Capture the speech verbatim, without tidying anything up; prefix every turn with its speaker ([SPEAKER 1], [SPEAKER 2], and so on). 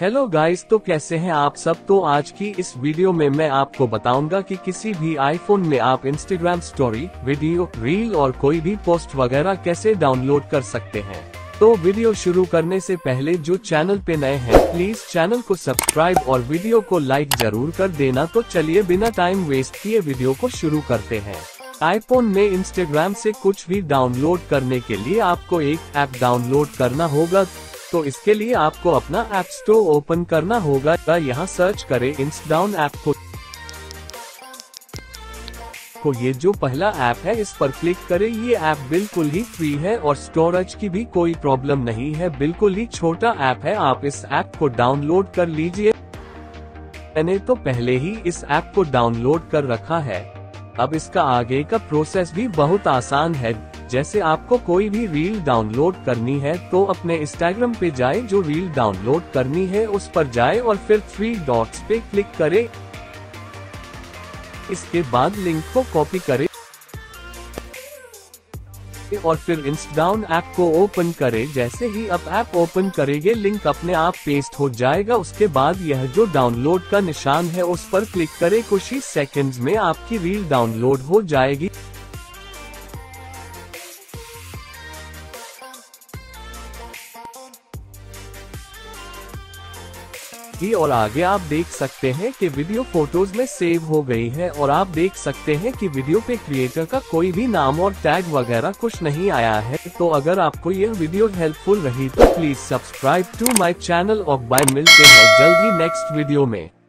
[SPEAKER 1] Hello guys, तो कैसे हैं आप सब। तो आज की इस वीडियो में मैं आपको बताऊंगा कि किसी भी आईफोन में आप इंस्टाग्राम स्टोरी, वीडियो, रील और कोई भी पोस्ट वगैरह कैसे डाउनलोड कर सकते हैं। तो वीडियो शुरू करने से पहले जो चैनल पे नए हैं प्लीज चैनल को सब्सक्राइब और वीडियो को लाइक जरूर कर देना। तो चलिए बिना टाइम वेस्ट किए वीडियो को शुरू करते हैं। आईफोन में इंस्टाग्राम से कुछ भी डाउनलोड करने के लिए आपको एक ऐप डाउनलोड करना होगा। तो इसके लिए आपको अपना ऐप स्टोर ओपन करना होगा। यहाँ सर्च करें इंस्टाडाउन ऐप को। को ये जो पहला ऐप है इस पर क्लिक करें। ये ऐप बिल्कुल ही फ्री है और स्टोरेज की भी कोई प्रॉब्लम नहीं है। बिल्कुल ही छोटा ऐप है, आप इस ऐप को डाउनलोड कर लीजिए। मैंने तो पहले ही इस ऐप को डाउनलोड कर रखा है। अब इसका आगे का प्रोसेस भी बहुत आसान है। जैसे आपको कोई भी रील डाउनलोड करनी है तो अपने इंस्टाग्राम पे जाए, जो रील डाउनलोड करनी है उस पर जाए और फिर थ्री डॉट्स पे क्लिक करें। इसके बाद लिंक को कॉपी करें और फिर इंस्टाडाउन ऐप को ओपन करें। जैसे ही आप ऐप ओपन करेंगे लिंक अपने आप पेस्ट हो जाएगा। उसके बाद यह जो डाउनलोड का निशान है उस पर क्लिक करें। कुछ ही सेकंड्स में आपकी रील डाउनलोड हो जाएगी। और आगे आप देख सकते हैं कि वीडियो फोटोज में सेव हो गई है और आप देख सकते हैं कि वीडियो पे क्रिएटर का कोई भी नाम और टैग वगैरह कुछ नहीं आया है। तो अगर आपको यह वीडियो हेल्पफुल रही तो please subscribe to my channel और बाय। मिलते हैं जल्द ही नेक्स्ट वीडियो में।